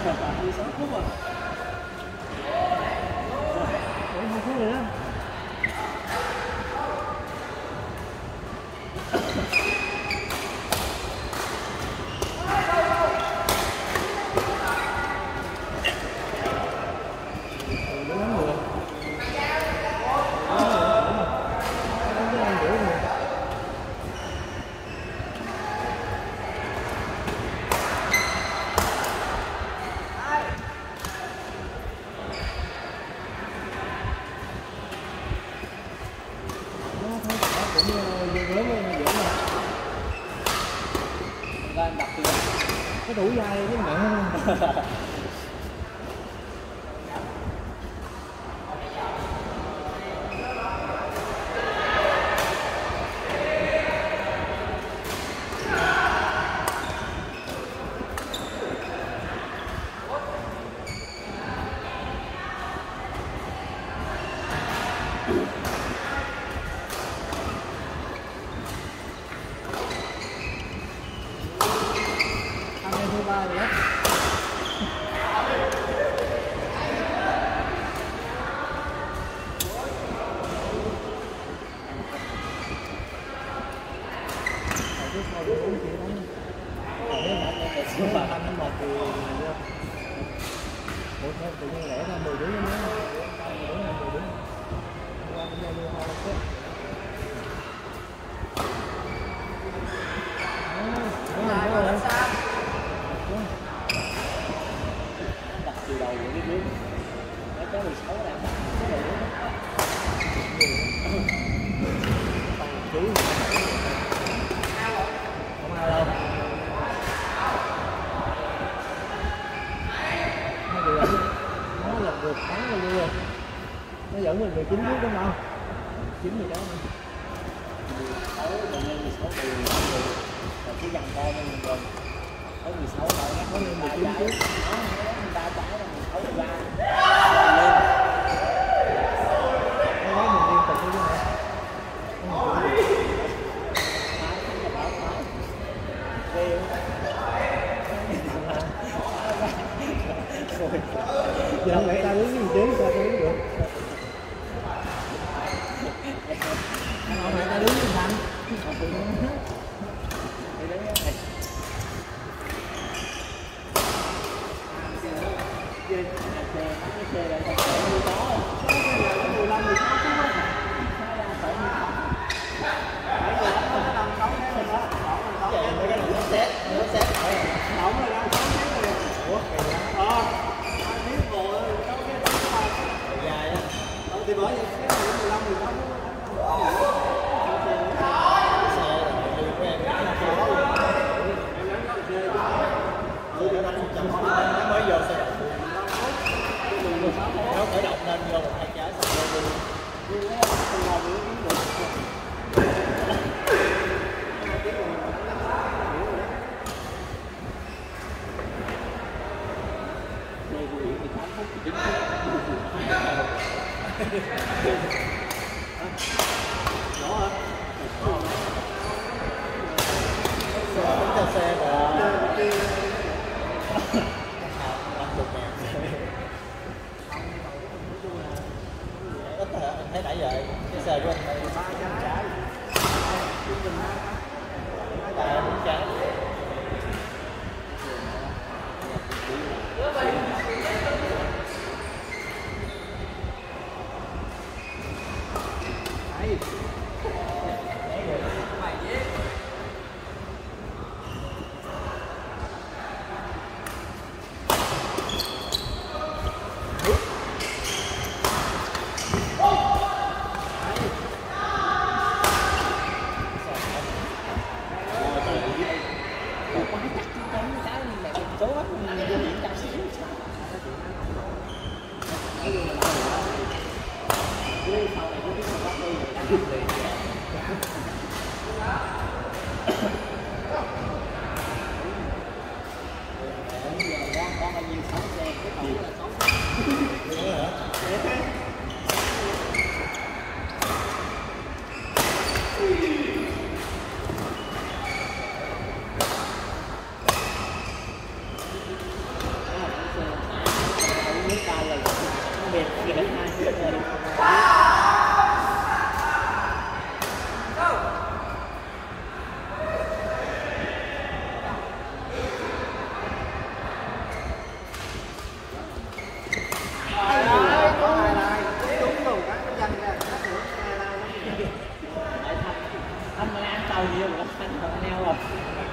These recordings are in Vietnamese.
16 phút rồi. 2 phút rồi đó. Cái đủ dai cái nặng hơn. Tự nhiên lẻ ra 10 đứa nữa. 10 đứa 10 đứa. Qua cũng giao lưu hoa phết. Đặt từ đầu của cái đứa. Nó có 16 đang đặt. Bằng chú. Không ai đâu. Nó là vượt thắng rồi luôn. Nó dẫn mình 19 phút đúng không? 9 rồi đó. 16 bệnh nhân 16 từ rồi cứ dằn con lên mình tới 16 rồi nó có lên 19 phút. Đó, nó ra trái là 16 rồi ra. Lên. Nó nói mình liên tục chứ hả? Giờ không lẽ ta đứng cái gì sao đứng được? Không lẽ ta đứng cái thành? Thì bởi vậy cái 15 16 mới vô xe nó khởi động lên vô một hai trái xong xe thấy nãy giờ cái xe của anh 3 trái là 4 trái. tàu nhiều mà anh còn neo rồi.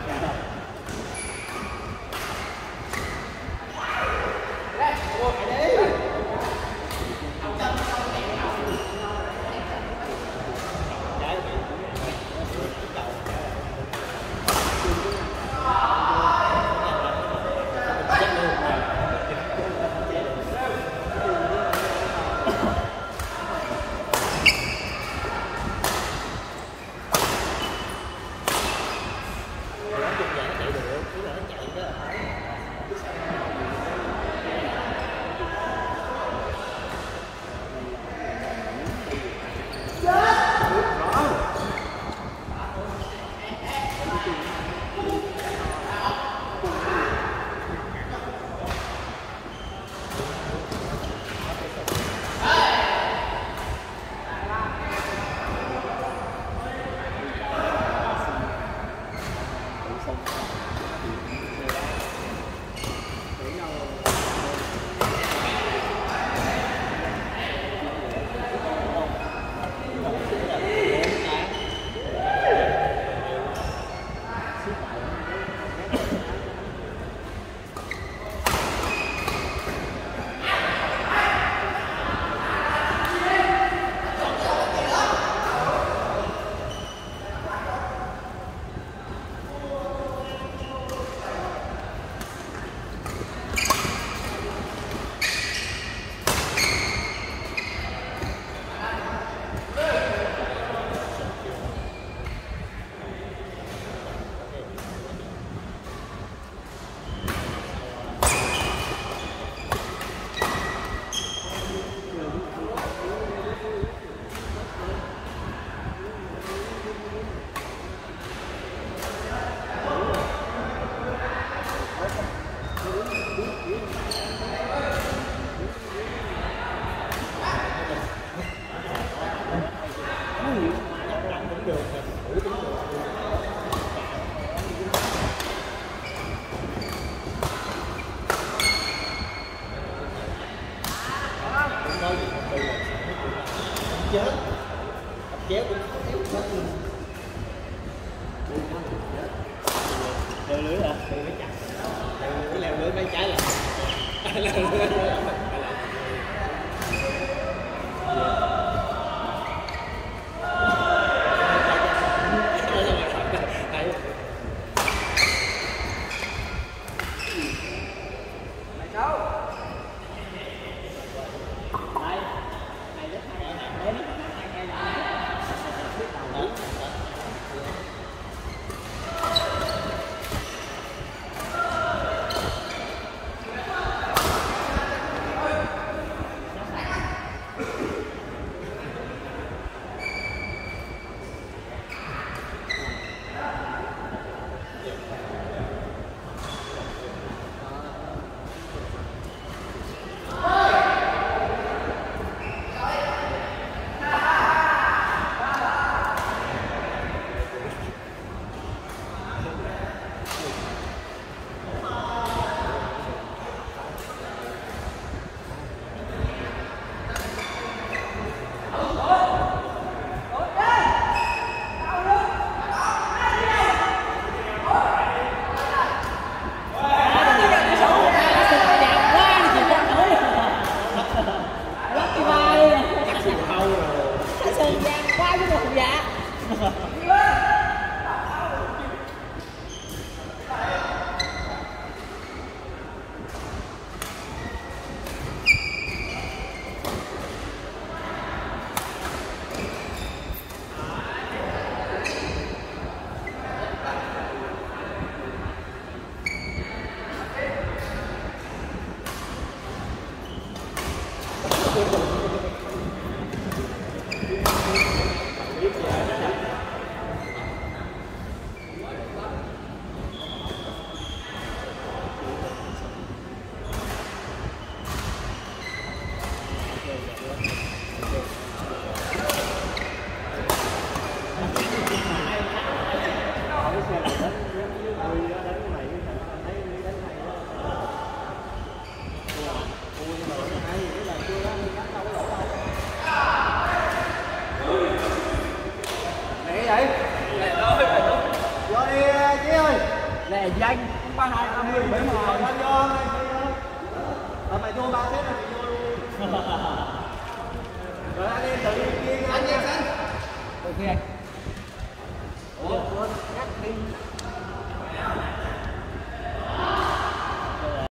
Chéo cũng leo lưới hả? Leo lưới chặt. Leo lưới mấy trái là leo lưới vô ba thế là bị vô luôn. Rồi anh em tự nhiên anh em xanh. Ok anh. Ủa quên cắt đi.